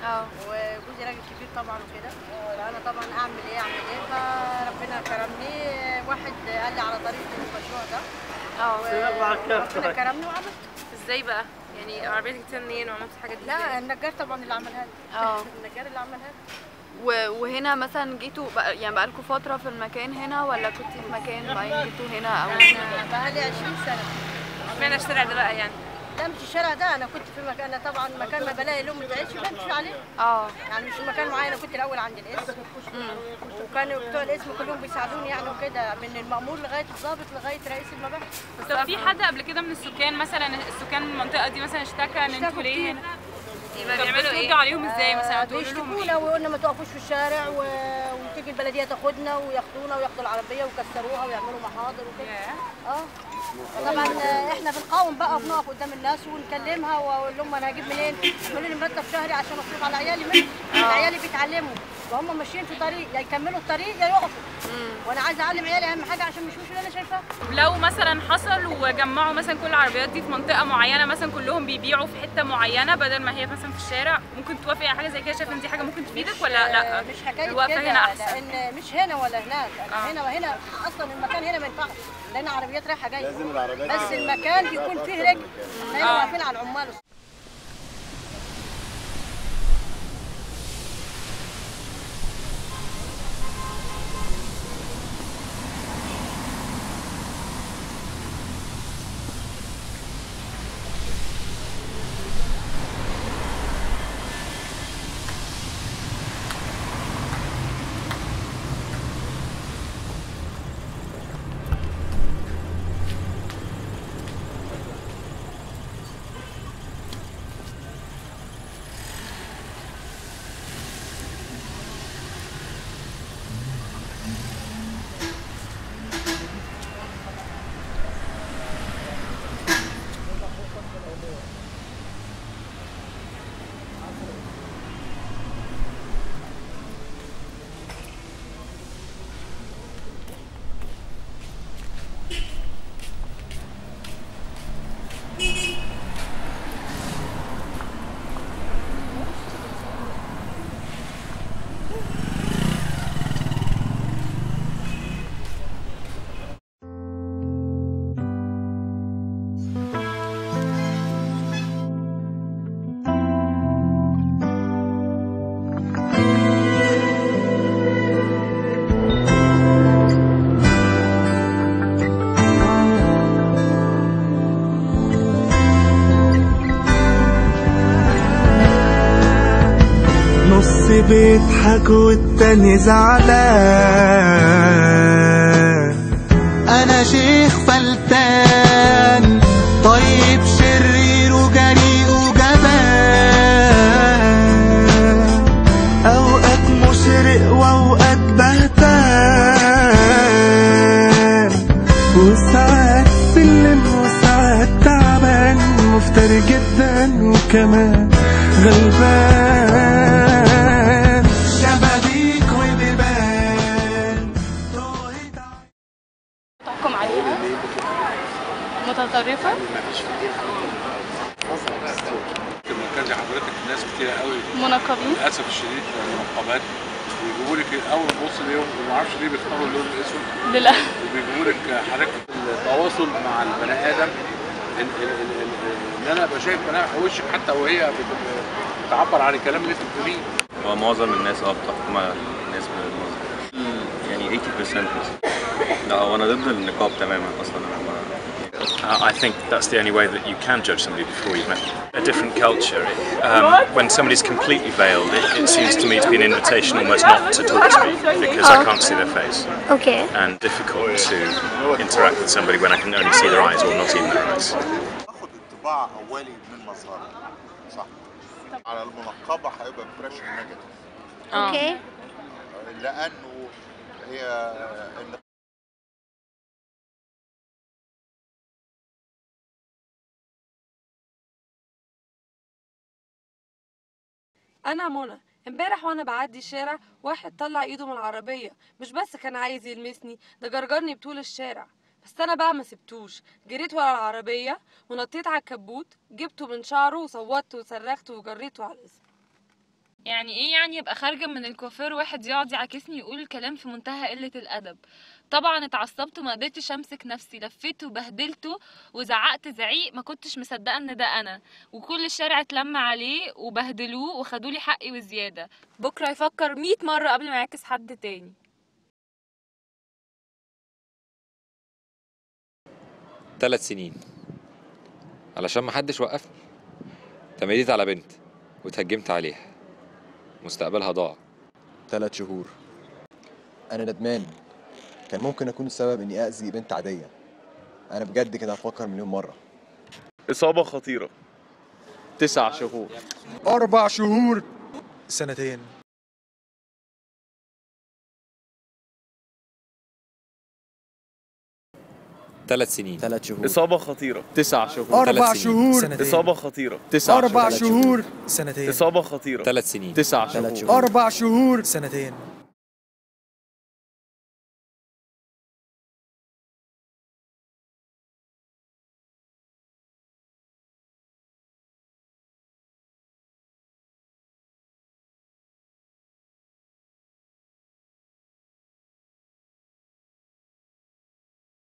وجوزي راجل كبير طبعا وكده، فانا طبعا اعمل ايه فربنا كرمني. واحد قال لي على طريقه المشروع ده، وربنا كرمني وعملت. ازاي بقى؟ يعني عربيتك جبتيها منين وعملتي الحاجات دي؟ لا النجار طبعا اللي عملها لي. النجار اللي عملها لي. وهنا مثلا جيتوا يعني بقالكوا فترة في المكان هنا ولا كنتوا في مكان بعدين جيتوا هنا او انا بقالي 20 سنة. اشمعنى الشارع ده بقى يعني؟ لا مش الشارع ده، انا كنت في مكان، انا طبعا مكان ما بلاقي لهم بتعيش بمشي عليه. يعني مش مكان معين، انا كنت الاول عند الاسم وكانوا بتوع الاسم كلهم بيساعدوني يعني وكده، من المأمور لغايه الضابط لغايه رئيس المباحث. طب في حد قبل كده من السكان مثلا، السكان من المنطقه دي مثلا اشتكى ان انتوا ليه هنا؟ يبقى بيعملوا ايه؟ عليهم ازاي مثلا؟ بيشتكونا ويقولنا ما توقفوش في الشارع وتيجي البلديه تاخدنا وياخدونا وياخدوا العربيه ويكسروها ويعملوا محاضر وكده. طبعا احنا بنقاوم بقى وبنقف قدام الناس ونكلمها واقول لهم انا هجيب منين؟ يقولوا لي مرتب شهري عشان اصرف على عيالي منه. عيالي بيتعلموا وهم ماشيين في طريق، يا يكملوا الطريق يا يقفوا. وانا عايزه اعلم عيالي اهم حاجه عشان مش اللي انا شايفاه. لو مثلا حصل وجمعوا مثلا كل العربيات دي في منطقه معينه، مثلا كلهم بيبيعوا في حته معينه بدل ما هي مثلا في الشارع، ممكن توافقي على حاجه زي كده؟ شايفه ان دي حاجه ممكن تفيدك ولا لا؟ مش حكايه الوقفه كده، هنا احسن. لان مش هنا ولا هناك، انا هنا وهنا اصلا المكان هنا ما ينفعش لان عربيات رايحه جايه، بس المكان بيكون فيه رجل. احنا هنا واقفين على العمال. بيضحك والتاني زعلان. انا شيخ فلتان طيب شرير وجريء وجبان، اوقات مشرق واوقات بهتان، وساعات سلم وساعات تعبان، مفتري جدا وكمان غلبان. تحكم عليها متطرفة؟ المكان زي حضرتك ناس كتير قوي منقبين للاسف الشديد، منقبات ويجيبوا لك اول بص ليهم وما اعرفش ليه بيختاروا اللون الاسود للاسف، وبيجيبوا لك حضرتك التواصل مع البني ادم، ان انا ابقى شايف وشك حتى وهي بتعبر عن الكلام اللي انت بتقوليه. هو معظم الناس بتحكم على الناس يعني 80%. لا وانا ضد النقاب تماما اصلا. I think that's the only way that you can judge somebody before you've met a different culture. When somebody's completely veiled, it seems to me to be an invitation almost not to talk to me because I can't see their face. Okay. And difficult to interact with somebody when I can only see their eyes or not even their eyes. باخد انطباع اولي من مظهرها، صح. على المنقبة هيبقى امبريشن نيجاتيف. اوكي. لأنه هي انا منى امبارح وانا بعدي الشارع واحد طلع ايده من العربيه، مش بس كان عايز يلمسني، ده جرجرني بطول الشارع. بس انا بقى ما سبتوش، جريت ورا العربيه ونطيت على الكبوت، جبته من شعره وصوتت وصرخت وجريته على الاسم. يعني ايه يعني يبقى خارجه من الكوافير واحد يقعد يعاكسني يقول كلام في منتهى قله الادب؟ طبعا اتعصبت وما قدرتش امسك نفسي، لفيته وبهدلته وزعقت زعيق ما كنتش مصدقه ان ده انا، وكل الشارع اتلم عليه وبهدلوه وخدوا لي حقي وزياده. بكره يفكر 100 مره قبل ما يعاكس حد تاني. 3 سنين علشان محدش وقفني. تميلت على بنت واتهجمت عليها، مستقبلها ضاع. 3 شهور. انا ندمان، كان ممكن اكون السبب اني اذي بنت عاديه. انا بجد كده هفكر مليون مره. اصابه خطيره. 9 شهور. 4 شهور. 2 سنين. 3 سنين. 3 شهور. اصابه خطيره. 9 شهور. 4 شهور. اصابه خطيره. 4 شهور. 2 سنين. اصابه خطيره. 3 سنين. 9 شهور. 4 شهور. 2 سنين.